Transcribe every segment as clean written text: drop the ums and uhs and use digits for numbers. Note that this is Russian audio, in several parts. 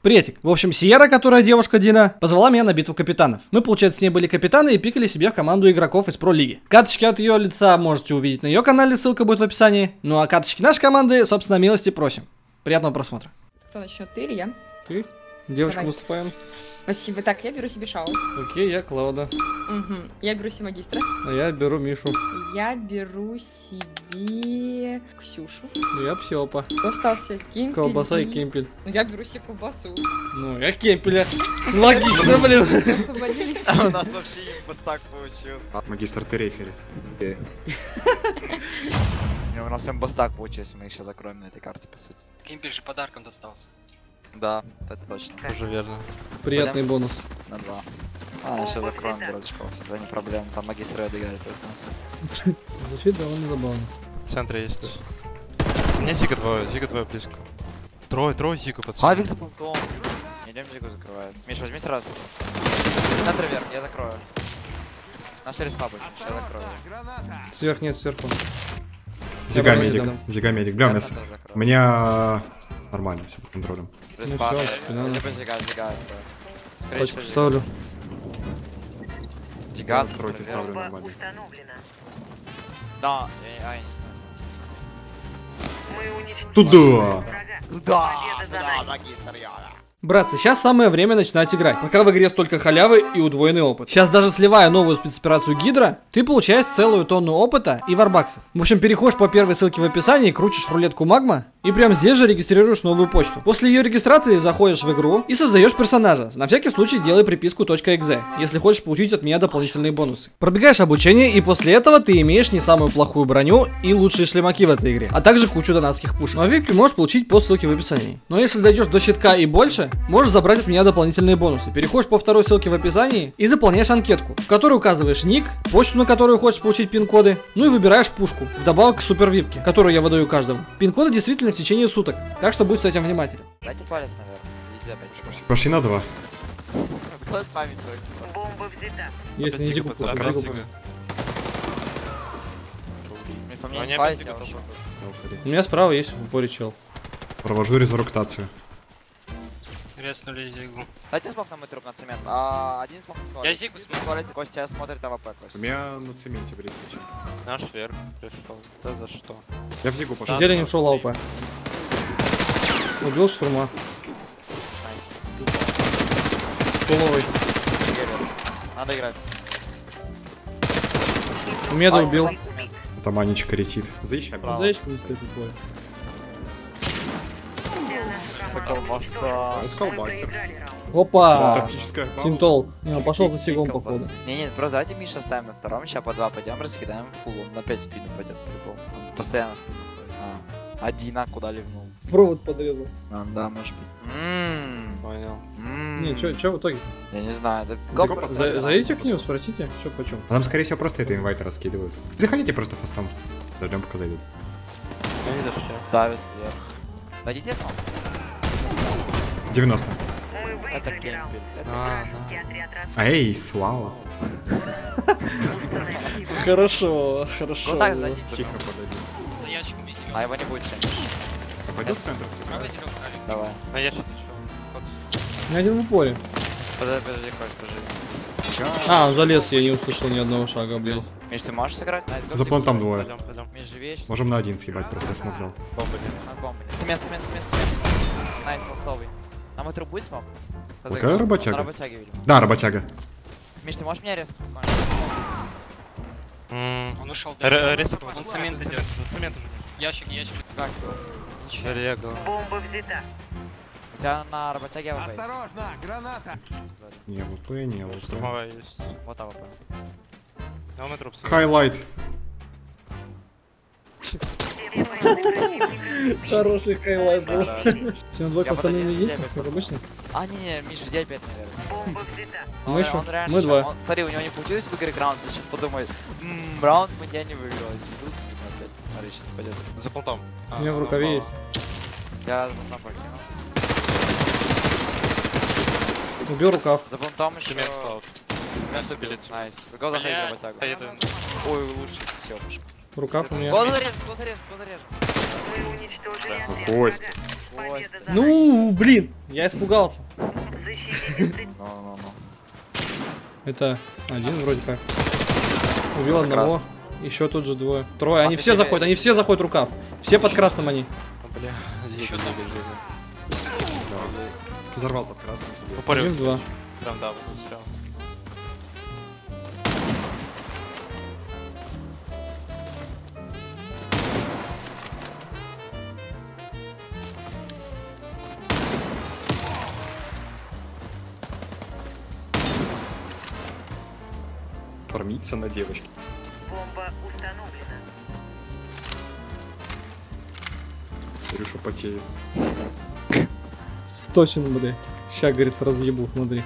Приветик. В общем, Сиера, которая девушка Дина, позвала меня на битву капитанов. Мы, получается, с ней были капитаны и пикали себе в команду игроков из Про-лиги. Каточки от ее лица можете увидеть на ее канале, ссылка будет в описании. Ну а каточки нашей команды, собственно, милости просим. Приятного просмотра. Кто начнет, ты или я? Ты? Девушка, Давай. выступаем. Спасибо. Так, я беру себе Шау. Окей, я Клауда. Угу. Я беру себе магистра. А я беру Мишу. Я беру себе Ксюшу. Я Псиопа. Кто остался? Кемпель. Колбаса и Кемпель. Ну, я беру себе колбасу. Ну, я Кемпеля. Логично, блин. Освободились. У нас вообще импостак получился. Магистр, ты рефери. У нас импостак получился, мы их сейчас закроем на этой карте, по сути. Кемпель же подарком достался. Да, это точно. Тоже верно. Приятный бонус. На 2. А, сейчас закроем дурачков. Это не проблема, там магистры отыграют против нас. Звучит довольно забавно. В центре есть. У меня Зига двое близко. Трое Зига, А, пацаны. Вик за пунктом. Идем, Зигу закрывает. Миша, возьми сразу. Центр вверх, я закрою. Наш респа будет, сейчас закрою. Сверх нет, сверху. Зига Я медик. рядом. Зига медик. Бля, Я у меня центр закрою. у меня нормально все под контролем. Респа, Ну всё, спина. либо Зига. Скорее Точку всего, ставлю. Зига, Стройки центр вверх. ставлю нормально. Да, я не знаю. Туда! Да, магистр, я. Братцы, сейчас самое время начинать играть, пока в игре столько халявы и удвоенный опыт. Сейчас даже сливая новую спецоперацию Гидра, ты получаешь целую тонну опыта и варбаксов. В общем, переходишь по первой ссылке в описании, крутишь рулетку магма и прямо здесь же регистрируешь новую почту. После ее регистрации заходишь в игру и создаешь персонажа. На всякий случай делай приписку .exe, если хочешь получить от меня дополнительные бонусы. Пробегаешь обучение и после этого ты имеешь не самую плохую броню и лучшие шлемаки в этой игре, а также кучу донатских пушек. Но вики можешь получить по ссылке в описании. Но если дойдешь до щитка и больше, можешь забрать от меня дополнительные бонусы. Переходишь по второй ссылке в описании и заполняешь анкетку, в которой указываешь ник, почту, на которую хочешь получить пин-коды, ну и выбираешь пушку, вдобавок к супер випке, которую я выдаю каждому. Пин-коды действительно в течение суток, так что будь с этим внимателен. Дайте палец наверх. Иди опять. Пошли на 2. Кто спамит только? Если не дику пушку, Раз дику Зига. По мне Они не опять файся, Зига я ушел. У меня справа есть в упоре чел. Провожу резурктацию. Резнули Зигу. Дайте смог на мой труп на цемент. Один смог на туалет. Я Зигу смог. В туалете Костя смотрит АВП, У Костя. меня на цементе близко. Наш вверх пришел. Да за что? Я в Зигу пошел. Зелень ушел АВП. Убил штурма. Найс. Столовый. Интересно. Надо играть. Меда Ай, убил. класс цемент. Там Анечка летит. Заищай. Браво. Заячка летит бой. Это колбаса. Это колбастер. Опа! Тактическая. Синтол. Не, он пошел за сигом походу. Не, просто давайте Миша ставим на втором, сейчас по 2 пойдем, раскидаем фул, он опять в спину пойдет по-любому. Он постоянно в спину ходит. Один, а куда ливнул? Провод подрезал. Да, может быть. Понял. Не, чё в итоге? Я не знаю, это Зайдите к ним, спросите, что почем. А там, скорее всего, просто это инвайты раскидывают. Заходите просто фастом. Дождем, пока зайдут. Я не дошли. давит вверх. Дадите смог? 90. Это кемпель. Эйс, вау. Хорошо, хорошо. Ну так сдадим. Тихо подойди. За ящиком везде. А его не будет все. Пойдет в центр. Правда зеленый халик? Давай. На ящик еще. Я один в упоре. Подожди, Кость, подожди. А, он залез, я не услышал ни одного шага, блин. Миш, ты можешь сыграть? За плантом двое. Пойдем. Миш, живеешь? Можем на один съебать, просто я смог дал. Бомба нет. Надо бомбы. Цемент. Найс, ластовый. На мой труп будет смог? Какая работяга? На работяге, видимо. Да, работяга. Миш, ты можешь меня резать? Он ушел. Он цемент идет. Цемент. Ящик. Как? Рега. У тебя на работяге АВП есть. Осторожно, граната! Не ВП, не ВП. Штурмовая есть. Вот АВП. А мы труп. Хайлайт. Хороший хайлайт был. Все, на двойку Я остальные подожди, единицы, я как обычно. Не, Миша, иди опять, наверное. Мы что? Он реально Мы щас- двое. Смотри, у него не получилось выиграть раунд, ты сейчас подумает, раунд я не выиграл. Идут спину опять. Смотри, сейчас пойдет. За полтом. У меня в рукаве есть. Я за понтом покинул. Убил рукав. За понтом еще... Цемент клауд. Цемент убил. Пилит. Найс. Го заходи, работягу. Поеду. Ой, лучше. Все, пушка. Рукав у меня. Го зарежь. Кость. Кость. Ну, блин, я испугался. Ну. Это один вроде как. Убил Прекрасно. одного. Еще тут же двое. Трое. Они ты все тебе- заходят, они все заходят в рукав. Все под красным они. Бля, Зига. Взорвал под красным. сидел. Упорю. Один, два. Прям да, вот стрел. Фармиться на девочке. Бомба установлена. Ирюша потеет. Точно, бля. Ща, говорит, разъебу, смотри.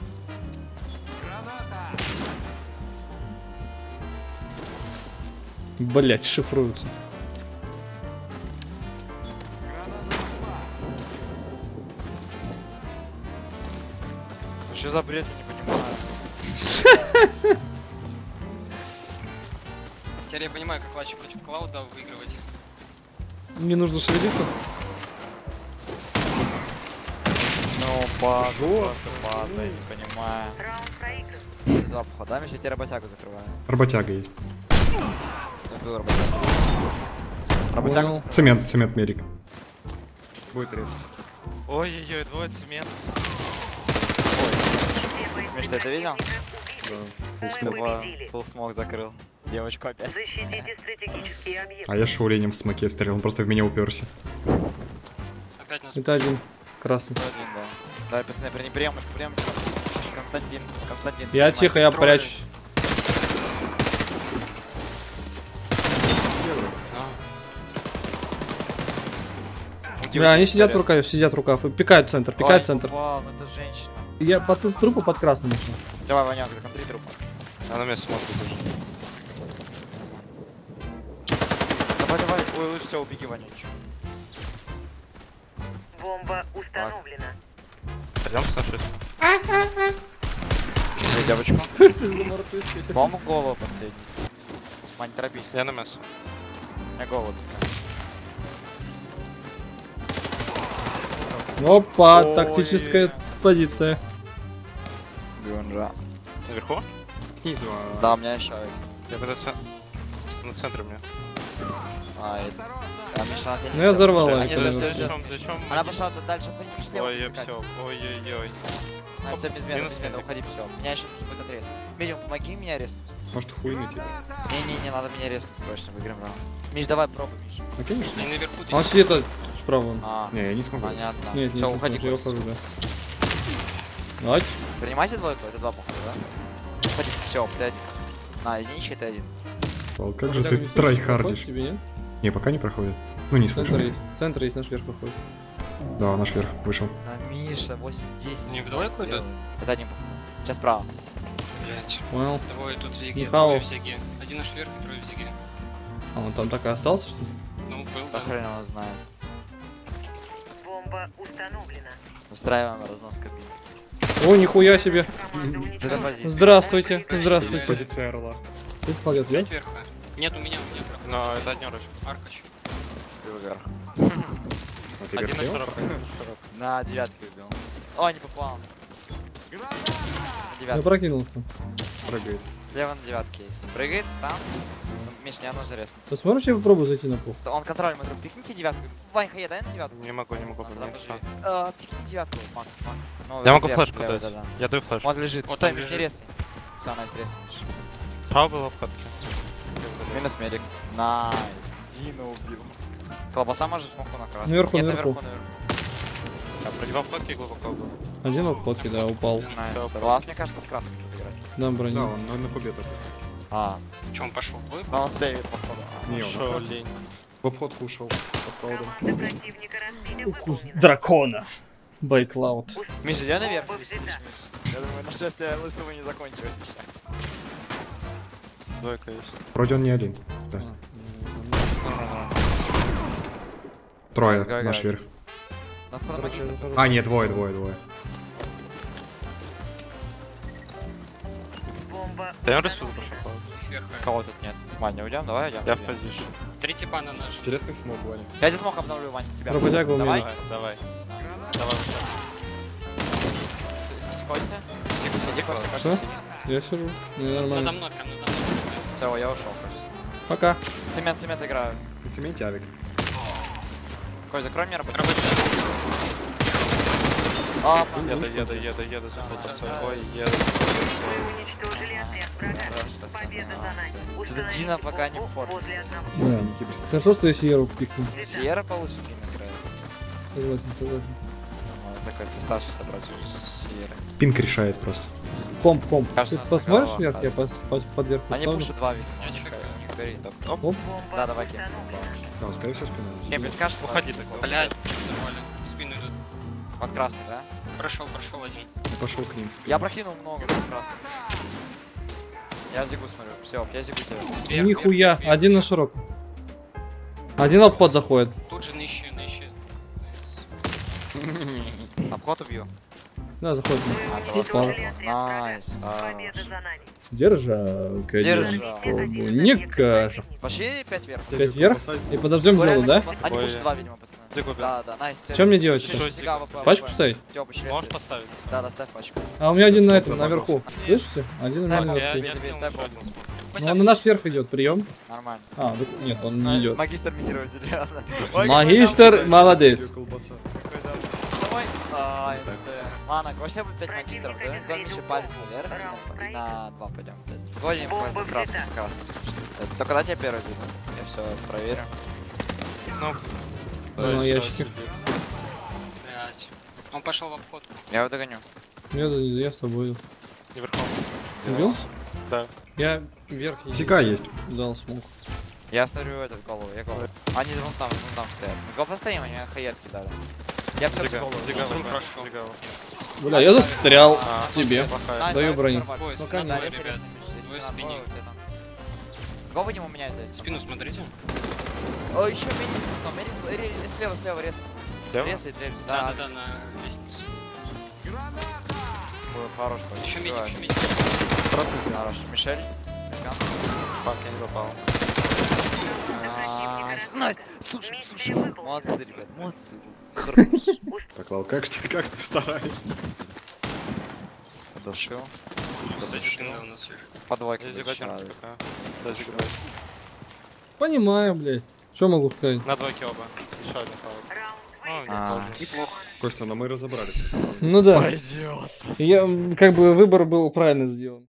Блять, шифруются. Что за бред, я не понимаю. Теперь я понимаю, как матчи против Клауда выигрывать. Мне нужно шевелиться. Ну, просто падай, не понимаю. Раунд проигран. Два похода, еще тебе работягу закрываю. Работяга есть. Я был работягу. Работягу Понял. Цемент мерик. Будет резать. Ой-ой-ой, двое цемент. Миш, ты это видел? Да. Мы победили. Фулл смог закрыл. Девочку опять. Защитите стратегические объекты. А я шаулением в смоке стрелял, он просто в меня уперся. Опять нас Это один. Красный. Один, да. Давай, пацаны, приемочку. Константин. Я принимай. тихо, я тролли. прячусь. Бля, они сидят в рукаве, сидят в рукав. И пикают центр, пикают Ой, центр. упал, ну это женщина. Я под трупу под красным еще. Давай, Ваняк, законтри труп. Она меня смотрит уже. Давай. Ой, лучше всего убеги, Ванюч. Бомба установлена. Пойдем смотреть. Эй, девочку. Бомбу в голову последний. Мань, торопись. Я на мясо. У меня голод. Опа, Ой. тактическая позиция. Гюнжа. Наверху? Снизу. Да, у меня еще есть. Я бы на центре мне. Миша, она тебя не Ну я ждет. взорвал Они ее. ждут, конечно. ждут. Зачем? Она пошла дальше, пошли. Ой, все. Ой-ой-ой. Все, без меда, Минус медик. уходи, все. Меня еще нужно будет отрезать. Медиум, помоги меня резнуть. Может хуйнуть тебя. Не, надо меня резнуть срочно, выиграем раунд. Миш, давай пробуй, Миш. Ну конечно. И наверху ты. Он сидит справа. А, Не, я не смогу. понятно. Нет, Все, нет, уходи, я Кость. ухожу, да. Давайте. Принимайте двойку, это два похода, да? Уходи, все, ты один. На, единичка, ты один. Пал, как же Хотя ты бы не слышно, трайхардишь? проходит тебе, нет? Не, пока не проходит. Ну не Центр слышу. есть. Центр есть, наш вверх проходит. Да, наш верх вышел. Миша, 8-10. Не в двойку идет? Это один поход. Сейчас право. Блять. Понял. Двое тут в зиге, Михаил. двое в зиге. Один наш вверх и трое в зиге. А он там так и остался, что ли? Ну, был, Да да. хрен его знает. Бомба установлена. Устраиваем разнос кабины. О, нихуя себе. Команда Это уничтожена. позиция. Здравствуйте, здравствуйте. Позиция орла. Тут плагиат, Опять нет? вверх. Нет, у меня проход. Но это однерочек. Аркач. Вверх. А ты Один верх на делал? широкой. На девятку убил. О, не попал. На Я девятку. прокинул. Прыгает. Слева на девятке есть. Прыгает там. Миш, мне нужно резнуться. Посмотришь, я попробую зайти на пол. Он контроль, мы пикните девятку. Ванька, дай на девятку. Не могу, Ладно, поменять. подожди. Пикни девятку, Макс. Ну, Я могу левый, флешку левый, дать. да. Я даю флеш. Вот лежит. Вот Стой, он Миш, не лежит. резай. Все, найс, резай, Миш. Право было в катке. Минус медик. Найс. Дина убил. Колбаса может смоку на красный. Наверху, Нет, наверху. наверху. Я продевал в катке и глубоко был. Один в обходке, да, упал. Найс. Всё. Лас, мне кажется, под красным будет играть. Да, броню. Да, он на победу. А, Че, он пошел? Двое? но он сейвит, походу. Не, он Шо, просто лень. в обходку ушел. Под колодом. Команда противника разбита, Укус выполнена. дракона. Байклауд. Миша, я наверх Бомба висишь, взята. Миш. Я думаю, нашествие лысого не закончилось еще. Двойка есть. Вроде он не один. Да. Трое, Гай-гай. наш верх. Надо под магистром. А, нет, двое. Бомба Я распил пошел. Вверх. Кого тут нет? Вань, не уйдем? Давай уйдем. Я в позиции. 3 типа на наш. Интересный смог, Ваня. Я здесь смог обновлю, Вань, тебя. Работяга у меня. Давай. Давай. Давай. Костя. Сиди, Костя, Что? Костя, сиди. Я сижу. Не, Надо нормально. мной, прям надо мной. Все, я ушел, Костя. Пока. Цемент играю. На цементе авик. Кость, закрой мне работу. Работает. А, Еду, запутался. Ой, еду. Уничтожили отряд врага. Победа за нами. Что-то Дина пока не в форме. Ценники без... Хорошо, что я Сиеру пикнул. Сиера получше Дина играет. Согласен, согласен. Такой составшийся собрать Сиеры. Пинг решает просто. Комп. Кажется, Ты нас посмотришь накололо. вверх, я под верх Они поставлю. пушат 2 видимо. Я чекаю. Бери, топ. Оп. Да, давай кем. Да, скорее всего, спина. Кем, скажешь, Уходи так. Блядь, взорвали. В спину идут. От красный, да? Прошел один. Пошел к ним. спина. Я прокинул много от красных. Я зигу смотрю. Все, я зигу тебя. Вверх, Нихуя, вверх, один на широком. Один обход заходит. Тут же нищие. Обход убью. Да, заходит. Найс. Победа за нами. Держа, Держа. Не каша. Пошли 5 вверх. 5 вверх. И подождем Вы делу, реально да? Они Ой. пушат 2, видимо, пацаны. Диго, Да, найс. Что мне делать? Еще зига, ВП, Пачку ВП. ставить? Тёп, еще Можешь если- поставить? Да, доставь пачку. А у меня один на Стоп, этом, наверху. Слышите? Один у Дай меня бомбу. наверху. Забей, дай бомбу. Ну, он на наш верх идет, прием. Нормально. А, нет, он не идет. Магистр минирует, серьезно. Магистр, молодец. Её колбаса. Давай. Ай, ладно, Костя будет 5 магистров, да? Гон еще палец наверх, и на 2 пойдем. Двойним по красным, Только когда тебя первый зайду? Я все проверю. Ну, Ну, ящики. Блядь. Он пошел в обход. Я его догоню. Я с тобой иду. не верхом. Идем? Да. Я вверх Зига есть. дал смог. Я смотрю этот голову, я голову. Они вон там стоят. Мы го постоим, они хаетки дали. Я все Дига, голову. Дига, Штурм ВП, прошел. Дига. Бля, я застрял тебе. Плохая. Найс, Даю найс, броню. нормально. Ой, Пока спина не- двое, Да, ребят. если Двое на спине. двое, у тебя там. Го будем у меня здесь. Спину смотрите. О, еще медик, слева, рез. Слева? Рез и дрель. Да, Да, на лестницу. хорош. Еще медик, Давай. еще медик. Просто хорош. Мишель. Фак, я не попал. Найс. Слушай. Молодцы, ребят, молодцы. Хорош. Так, Лал, как ты стараешься? Подушил. Кстати, спина у нас. По двойке. Я будет Дига еще. терпи пока. Да, Дига. Понимаю, блядь. Что могу сказать? На двойке оба. Еще один фаул. А, Неплохо. Костя, но мы разобрались. Ну да. Пойдет. Я, как бы выбор был правильно сделан.